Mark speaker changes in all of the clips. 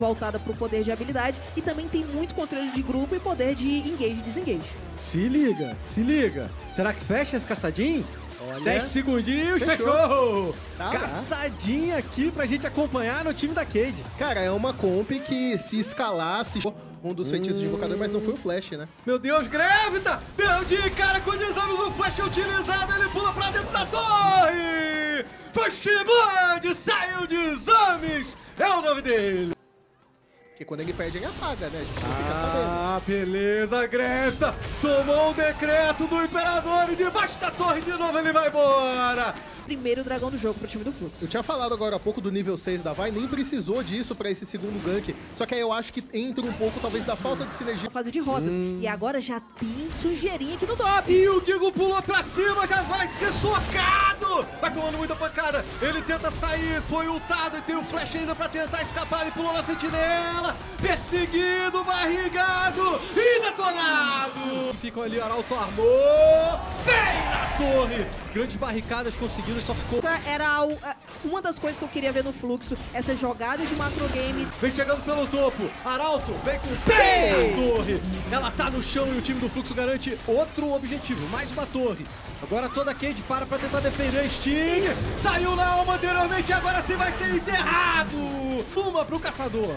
Speaker 1: voltada para o poder de habilidade e também tem muito controle de grupo e poder de engage e desengage.
Speaker 2: Se liga, se liga. Será que fecha esse caçadinho?
Speaker 3: Olha.
Speaker 2: 10 segundinhos, fechou!
Speaker 3: Tá,
Speaker 2: Caçadinha aqui pra gente acompanhar no time da Cade.
Speaker 3: Cara, é uma comp que se escalasse um dos feitiços de invocador, mas não foi o Flash, né?
Speaker 2: Meu Deus, Grávida! Deu de cara com exames, o Flash é utilizado, ele pula pra dentro da torre! First Blood saiu de exames! É o nome dele!
Speaker 3: Porque quando ele perde, ele apaga, né? A gente não fica sabendo.
Speaker 2: Ah, beleza, Greta! Tomou o decreto do Imperador e debaixo da torre de novo ele vai embora!
Speaker 1: Primeiro dragão do jogo pro time do Fluxo.
Speaker 3: Eu tinha falado agora há pouco do nível 6 da Vi, nem precisou disso pra esse segundo gank. Só que aí eu acho que entra um pouco, talvez, da falta de sinergia.
Speaker 1: Fase de rotas. E agora já tem sujeirinha aqui no top.
Speaker 2: E o Gigo pulou pra cima, já vai ser socado! Vai tomando muita pancada, ele tenta sair, foi ultado e tem o Flash ainda pra tentar escapar, ele pulou na sentinela, perseguido, barrigado e detonado! Ficam ali, Arauto armou, bem na torre! Grandes barricadas conseguidas, só ficou...
Speaker 1: Essa era uma das coisas que eu queria ver no Fluxo, essas jogadas de macro game.
Speaker 2: Vem chegando pelo topo, Arauto vem com bem na torre! Ela tá no chão e o time do Fluxo garante outro objetivo, mais uma torre. Agora toda a Cade para pra tentar defender Sting. Saiu na alma anteriormente, agora sim vai ser enterrado. Uma pro caçador.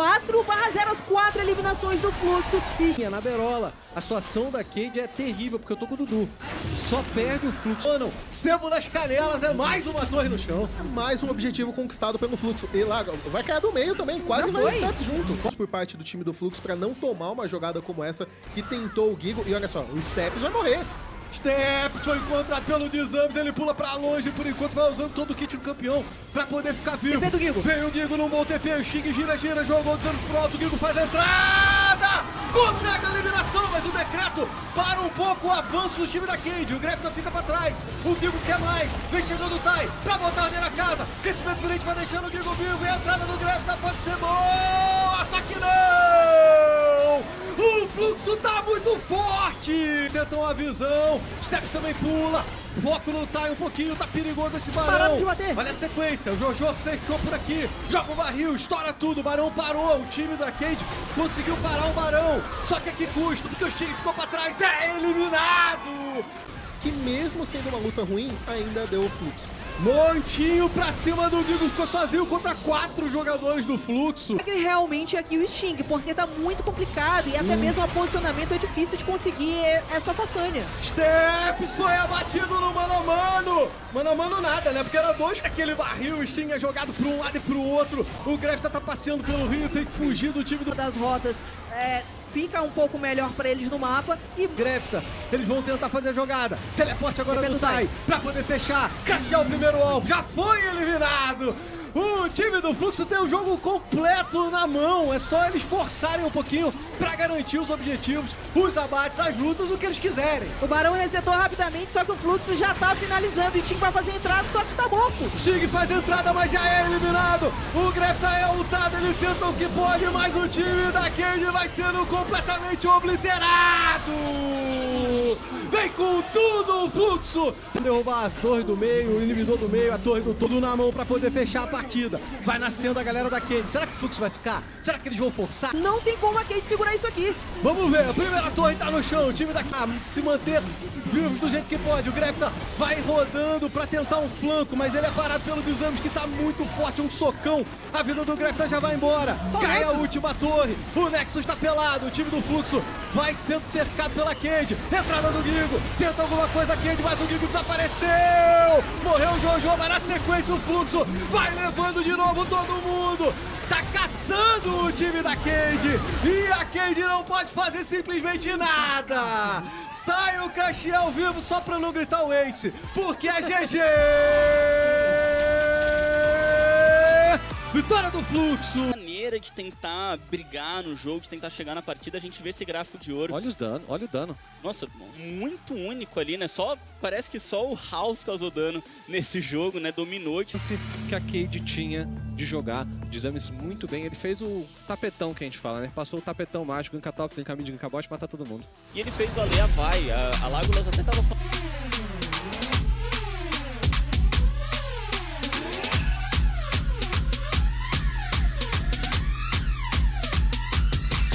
Speaker 1: 4/0, as 4 eliminações do Fluxo.
Speaker 2: E na berola, a situação da Cade é terrível, porque eu tô com o Dudu. Só perde o Fluxo. Mano, sebo nas canelas, é mais uma torre no chão.
Speaker 3: Mais um objetivo conquistado pelo Fluxo. E lá, vai cair do meio também, quase
Speaker 1: Não
Speaker 3: dois
Speaker 1: foi.
Speaker 3: steps junto. Por parte do time do Fluxo pra não tomar uma jogada como essa, que tentou o Gigo. E olha só, o Steps vai morrer.
Speaker 2: Steps foi encontrado pelo Desames, ele pula pra longe, por enquanto vai usando todo o kit do campeão pra poder ficar vivo.
Speaker 1: TP do Gigo.
Speaker 2: Vem o Gigo num bom TP, o Sting gira, jogou o Desames pro alto, o Gigo faz a entrada! Consegue a eliminação, mas o decreto para um pouco o avanço do time da Cade. O Grefta fica pra trás, o Gigo quer mais, vem chegando o Tai pra botar a ordem na casa. Crescimento virente vai deixando o Gigo vivo e a entrada do Grefta pode ser boa, só que não! O Fluxo tá muito forte! Tentam a visão, Steps também pula, foco no Tai um pouquinho, tá perigoso esse Barão.
Speaker 1: Pararam de bater.
Speaker 2: Olha a sequência, o Jojo fechou por aqui, joga o barril, estoura tudo, o Barão parou, o time da Cade conseguiu parar o Barão, só que a que custo, porque o Sting ficou pra trás, é eliminado!
Speaker 3: Que mesmo sendo uma luta ruim, ainda deu o Fluxo.
Speaker 2: Montinho pra cima do Gigo, ficou sozinho contra 4 jogadores do Fluxo.
Speaker 1: Ele realmente aqui o Sting, porque tá muito complicado e até mesmo o posicionamento é difícil de conseguir essa façanha.
Speaker 2: Steps foi abatido no mano a mano. Mano a mano nada, né? Porque era dois. Aquele barril, o Sting é jogado pra um lado e pro outro. O Grefta tá passeando pelo rio, tem que fugir do time do...
Speaker 1: Das rotas fica um pouco melhor pra eles no mapa e
Speaker 2: Grefta, eles vão tentar fazer a jogada. Teleporte agora
Speaker 1: TP
Speaker 2: do
Speaker 1: do
Speaker 2: Tai
Speaker 1: Tai.
Speaker 2: pra poder fechar. Cachear o primeiro alvo, já foi eliminado. O time do Fluxo tem o jogo completo na mão, é só eles forçarem um pouquinho pra garantir os objetivos, os abates, as lutas, o que eles quiserem.
Speaker 1: o Barão resetou rapidamente, só que o Fluxo já tá finalizando e o time vai fazer a entrada, só que tá morto.
Speaker 2: Sting faz a entrada, mas já é eliminado. O Grefta é ultado, ele tenta o que pode, mas o time da Cade vai sendo completamente obliterado. Vem com tudo o Fluxo. Derrubar a torre do meio, o inibidor do meio, a torre do todo na mão pra poder fechar a partida. Vai nascendo a galera da Cade. Será que o Fluxo vai ficar? Será que eles vão forçar?
Speaker 1: Não tem como a Cade segurar isso aqui.
Speaker 2: Vamos ver, a primeira torre tá no chão, o time da Cade se manter vivos do jeito que pode. O Grefta vai rodando pra tentar um flanco, mas ele é parado pelo Desames que tá muito forte, um socão. A vida do Grefta já vai embora.
Speaker 1: Só
Speaker 2: Cai a
Speaker 1: Nexus.
Speaker 2: última torre, o Nexus tá pelado, o time do Fluxo vai sendo cercado pela Cade. Entrada do Gigo, tenta alguma coisa a Cade, mas o Gigo desapareceu. Morreu o Jojo, mas na sequência o Fluxo vai levando de novo todo mundo. Tá caçando o time da Cade e a Cade não pode fazer simplesmente nada. Sai o Crash ao vivo só pra não gritar o Ace, porque é GG! Vitória do Fluxo!
Speaker 4: Maneira de tentar brigar no jogo, de tentar chegar na partida, a gente vê esse grafo de ouro.
Speaker 5: Olha os danos, olha o dano.
Speaker 4: Nossa, muito único ali, né? Parece que só o House causou dano nesse jogo, né? Dominou.
Speaker 5: Esse que a Cade tinha de jogar, Desames muito bem. Ele fez o tapetão que a gente fala, né? Passou o tapetão mágico, gank top, gank mid, gank bot, matar todo mundo.
Speaker 4: E ele fez o Alea vai. A Legolas até tava falando